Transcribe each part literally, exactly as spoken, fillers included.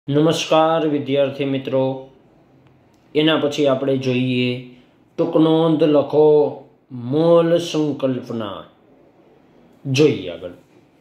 નમસ્કાર વિદ્યાર્થી મિત્રો, એના પછી આપણે જોઈએ ટૂંક નોંધ લખો મોલ સંકલ્પના. જોઈએ આગળ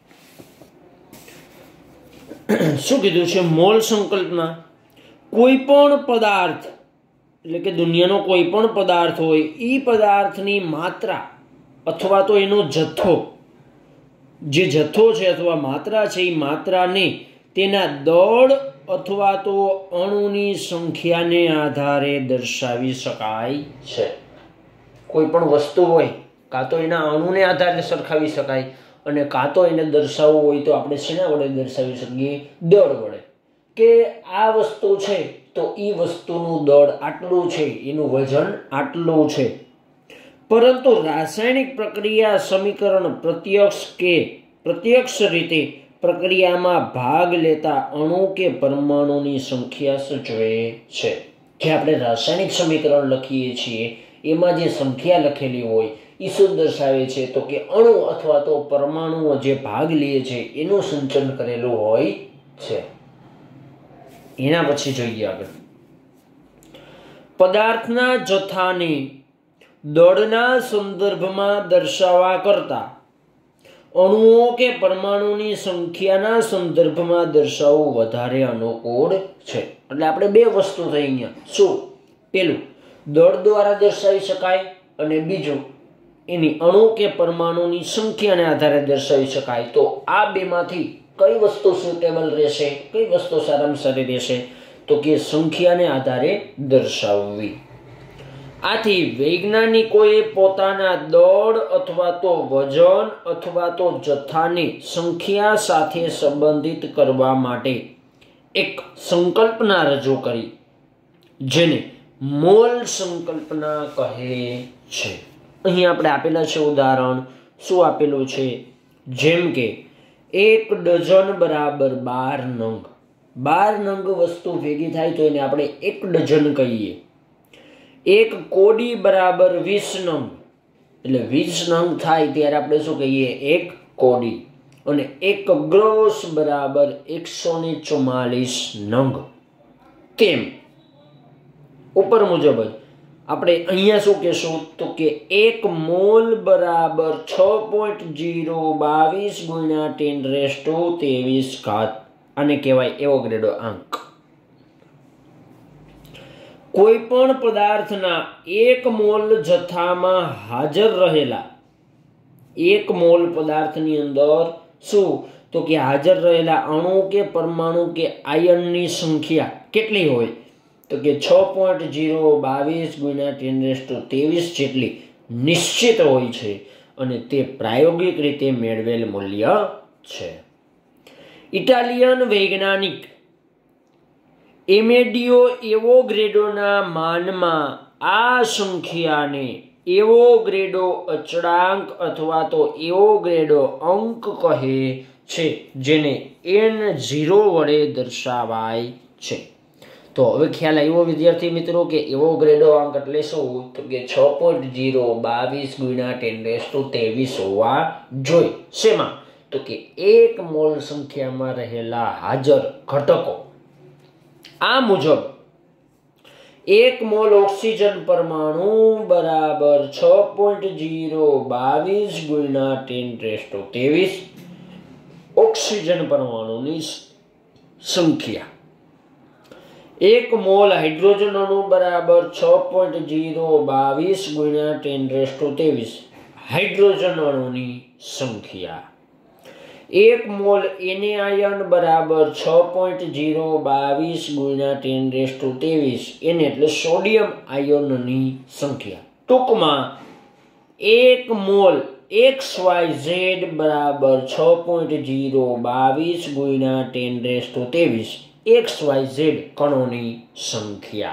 શું કીધું છે. મોલ સંકલ્પના કોઈ પણ પદાર્થ એટલે કે દુનિયાનો કોઈ પણ પદાર્થ હોય એ પદાર્થની માત્રા અથવા તો એનો જથ્થો, જે જથ્થો છે અથવા માત્રા છે એ માત્રાને તેના દળ અથવા તો અણુની સંખ્યાને આધારે દર્શાવી શકાય છે. કોઈ પણ વસ્તુ હોય કાં તો એના અણુને આધારે સરખાવી શકાય અને કાં તો એને દર્શાવવું હોય તો આપણે શેના વડે દર્શાવી શકીએ? દળ વડે. કે આ વસ્તુ છે તો એ વસ્તુનું દળ આટલું છે, એનું વજન આટલું છે. પરંતુ રાસાયણિક પ્રક્રિયા સમીકરણ પ્રત્યક્ષ કે પ્રત્યક્ષ રીતે પ્રક્રિયામાં ભાગ લેતા અણુ કે પરમાણુની સંખ્યા સૂચવે છે. જે આપણે રાસાયણિક સમીકરણ લખીએ છીએ એમાં જે સંખ્યા લખેલી હોય એ શું દર્શાવે છે? તો કે અણુ અથવા તો પરમાણુઓ જે ભાગ લે છે એનું સંચન કરેલું હોય છે. એના પછી જોઈએ આગળ. પદાર્થના જથ્થાને દળના સંદર્ભમાં દર્શાવવા કરતા અણુઓ કે પરમાણુની સંખ્યાના સંદર્ભમાં દર્શાવવું વધારે અનુકૂળ છે. એટલે આપણે બે વસ્તુ થઈ અહીંયા. શું? પેલું દળ દ્વારા દર્શાવી શકાય અને બીજું એની અણુ કે પરમાણુની સંખ્યાને આધારે દર્શાવી શકાય. તો આ બેમાંથી કઈ વસ્તુ સુટેબલ રહેશે? કઈ વસ્તુ સારામાં સારી રહેશે? તો કે સંખ્યાને આધારે દર્શાવવી. આથી વૈજ્ઞાનિકોએ પોતાના દળ અથવા તો વજન અથવા તો જથ્થાને સંખ્યા સાથે સંબંધિત કરવા માટે એક સંકલ્પના રજૂ કરી, જેને મોલ સંકલ્પના કહે છે. અહીં આપણે આપેલા છે ઉદાહરણ. શું આપેલું છે? જેમ કે એક ડઝન બરાબર બાર નંગ. બાર નંગ વસ્તુ ભેગી થાય તો એને આપણે એક ડઝન કહીએ. એક કોડી બરાબર વીસ નંગ, એટલે વીસ નંગ થાય ત્યારે આપણે શું કહીએ? એક કોડી. અને એક ગ્રોસ બરાબર એકસો ને ચુમ્માલીસ નંગ. તેમ ઉપર મુજબ જ આપણે અહીંયા શું કહેશું? તો કે એક મોલ બરાબર છ પોઈન્ટ જીરો બાવીસ ગુણ્યા ટેન રેસ ટુ ત્રેવીસ ઘાત. આને કહેવાય એવોગ્રેડો આંક. કોઈ પણ પદાર્થના એક મોલ જથ્થામાં હાજર રહેલા, એક મોલ પદાર્થની અંદર શું? તો કે હાજર રહેલા અણુ કે પરમાણુ કે આયનની સંખ્યા કેટલી હોય? તો કે છ પોઈન્ટ જીરો બાવીસ ગુણ્યા ટેન રેસ ટુ ત્રેવીસ જેટલી નિશ્ચિત હોય છે અને તે પ્રાયોગિક રીતે મેળવેલ મૂલ્ય છે. ઇટાલિયન વૈજ્ઞાનિક એમેડિયો એવોગ્રેડોના માનમાં આ સંખ્યાને એવોગ્રેડો અચળાંક અથવા તો એવોગ્રેડો અંક કહે છે, જેને એન ઝીરો વડે દર્શાવાય છે. તો હવે ખ્યાલ આવ્યો વિદ્યાર્થી મિત્રો કે એવોગ્રેડો અંક એટલે શું? તો કે છ પોઈન્ટ જીરો બાવીસ ગુણ્યા ટેન રેસ ટુ ત્રેવીસ હોવા જોઈએ. શેમાં? તો કે એક મોલ સંખ્યામાં રહેલા હાજર ઘટકો. આ મુજબ એક મોલ ઓક્સિજન પરમાણુ બરાબર છ પોઈન્ટ જીરો બાવીસ ગુણ્યા ટેન રેસ ટુ ત્રેવીસ ઓક્સિજન પરમાણુની સંખ્યા. એક મોલ હાઇડ્રોજન અણુ બરાબર છ પોઈન્ટ જીરો બાવીસ ગુણ્યા ટેન રેસ ટુ ત્રેવીસ હાઇડ્રોજન અણુની સંખ્યા. એક મોલ એને આયન બરાબર છ પોઈન્ટ જીરો બાવીસ ગુણ્યા ટેન રેસ ટુ ત્રેવીસ એને એટલે સોડિયમ આયનની સંખ્યા. ટૂંકમાં એક મોલ એક્સ વાય ઝેડ બરાબર છ પોઈન્ટ જીરો બાવીસ ગુણ્યા ટેન રેસ ટુ ત્રેવીસ એક્સ વાય ઝેડ કણોની સંખ્યા.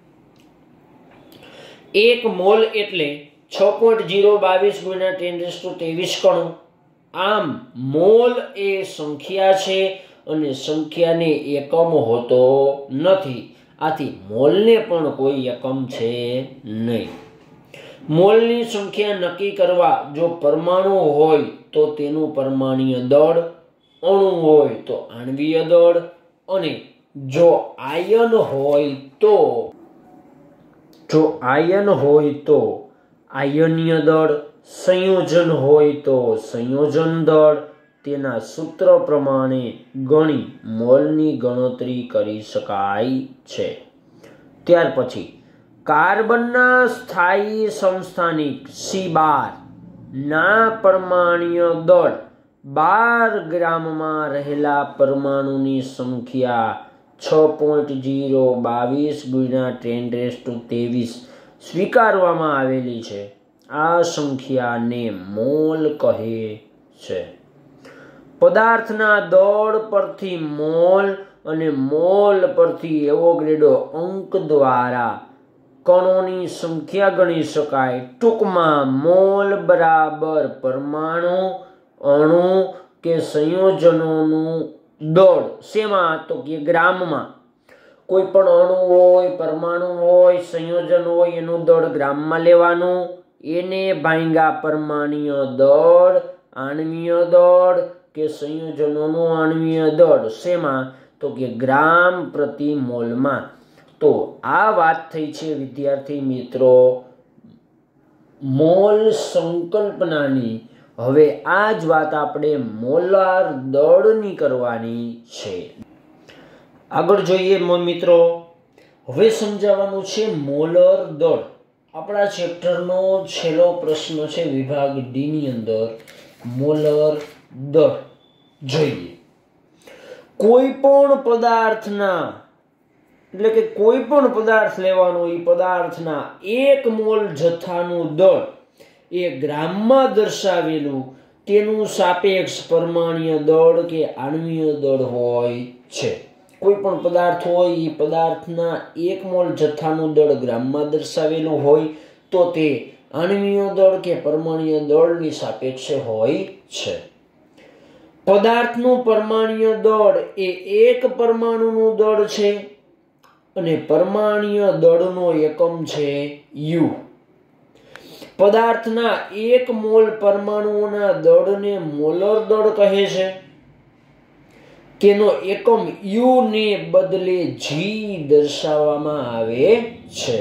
એક મોલ એટલે છ પોઈન્ટ જીરો બાવીસ ગુણ્યા ટેન રેસ ટુ ત્રેવીસ કણો. આમ મોલ એ સંખ્યા છે અને સંખ્યાને એકમ હોતો નથી. આથી મોલને પણ કોઈ એકમ છે નહીં. મોલની સંખ્યા નક્કી કરવા જો પરમાણુ હોય તો તેનું પરમાણુય દળ, અણુ હોય તો આણ્વીય દળ અને જો આયન હોય તો જો આયન હોય તો આયનીય દળ, સંયોજન હોય તો સંયોજન દળ. તેના સૂત્ર પ્રમાણે ગણી મોલની ગણતરી કરી શકાય છે. ત્યાર પછી કાર્બનના સ્થાયી સમસ્થાનિક સી બાર ના પરમાણ્વીય દળ બાર ગ્રામમાં રહેલા પરમાણુની સંખ્યા છ પોઈન્ટ ઝીરો બાવીસ ગુણ્યા ટેન રેઝ ટુ ત્રેવીસ સ્વીકારવામાં આવેલી છે. આ સંખ્યાને મોલ કહે છે. પદાર્થના દળ પરથી મોલ અને મોલ પરથી એવોગાડ્રો અંક દ્વારા કણોની સંખ્યા ગણી શકાય. ટૂંકમાં મોલ બરાબર પરમાણુ, અણુ કે સંયોજનોનું દળ. શેમાં? તો કે ગ્રામમાં. કોઈ પણ અણુ હોય, પરમાણુ હોય, સંયોજન હોય એનું દળ ગ્રામમાં લેવાનું. એને ભાંગા પરમાણ્વીય દળ, આણ્વીય દળ કે સંયોજનોનું આણ્વીય દળ. શેમાં? તો કે ગ્રામ પ્રતિ મોલમાં. તો આ વાત થઈ છે વિદ્યાર્થી મિત્રો મોલ સંકલ્પનાની. હવે આ જ વાત આપણે મોલાર દળની કરવાની છે. આગળ જોઈએ મિત્રો. હવે સમજાવવાનું છે મોલર દળ. આપણા ચેપ્ટરનો છેલ્લો પ્રશ્ન છે વિભાગ ડી ની અંદર મોલર દળ. જોઈએ કોઈ પણ પદાર્થના એટલે કે કોઈ પણ પદાર્થ લેવાનો, એ પદાર્થના એક મોલ જથ્થાનું દળ એ ગ્રામમાં દર્શાવેલું તેનું સાપેક્ષ પરમાણ્વીય દળ કે આણ્વીય દળ હોય છે. કોઈ પણ પદાર્થ હોય એ પદાર્થના એક મોલ જથ્થાનું દળ ગ્રામમાં દર્શાવેલું હોય તો તે આણ્વીય દળ કે પરમાણ્વીય દળની સાપેક્ષે હોય છે. પદાર્થનું પરમાણ્વીય દળ એ એક પરમાણુનું દળ છે અને પરમાણ્વીય દળનો એકમ છે યુ. પદાર્થના એક મોલ પરમાણુઓના દળને મોલર દળ કહે છે. તેનો એકમ યુ ને બદલે જી દર્શાવવામાં આવે છે.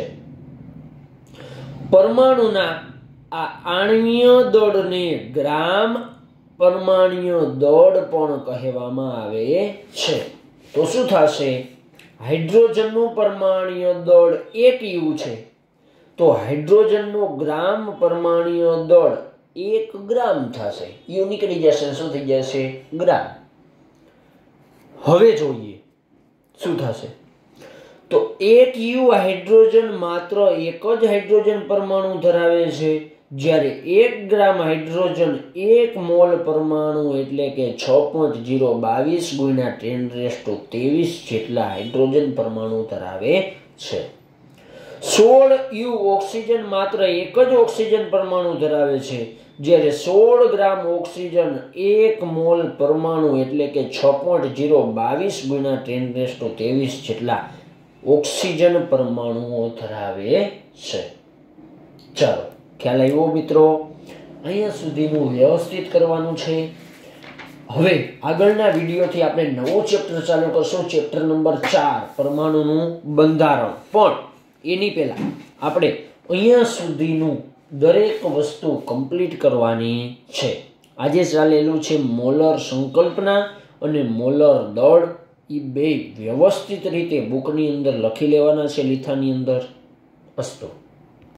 પરમાણુના આ આણ્વીય દળને ગ્રામ પરમાણ્વીય દળ પણ કહેવામાં આવે છે. તો શું થશે? હાઇડ્રોજનનું પરમાણ્વીય દળ એક યુ છે તો હાઇડ્રોજનનું ગ્રામ પરમાણ્વીય દળ એક ગ્રામ થશે. યુ નીકળી જશે, શું થઈ જશે? ગ્રામ. હવે જોઈએ શું થશે. તો એક યુ હાઇડ્રોજન માત્ર એક જ હાઇડ્રોજન પરમાણુ ધરાવે છે, જ્યારે એક ગ્રામ હાઇડ્રોજન એક મોલ પરમાણુ એટલે કે છ પોઈન્ટ ઝીરો બાવીસ ગુણ્યા ટેન રેઝ ટુ ત્રેવીસ જેટલા હાઇડ્રોજન પરમાણુ ધરાવે છે. સોળ યુ ઓક્સિજન માત્ર એક જ ઓક્સિજન પરમાણુ ધરાવે છે, જ્યારે સોળ ગ્રામ ઓક્સિજન એક મોલ પરમાણુ એટલે કે છ પોઈન્ટ ઝીરો બાવીસ ગુણ્યા ટેન રેઝ ટુ ત્રેવીસ જેટલા ઓક્સિજન પરમાણુઓ ધરાવે છે. ચાલો, ખ્યાલ આવ્યો મિત્રો? અહીંયા સુધીનું વ્યવસ્થિત કરવાનું છે. હવે આગળના વિડીયોથી આપણે નવો ચેપ્ટર ચાલુ કરશું, ચેપ્ટર નંબર ચાર પરમાણુનું બંધારણ. પણ એની પહેલા આપણે અહીંયા સુધીનું દરેક વસ્તુ કમ્પ્લીટ કરવાની છે. આજે ચાલેલું છે મોલર સંકલ્પના અને મોલર દળ. એ બે વ્યવસ્થિત રીતે બુકની અંદર લખી લેવાના છે લીથાની અંદર. અસ્તુ.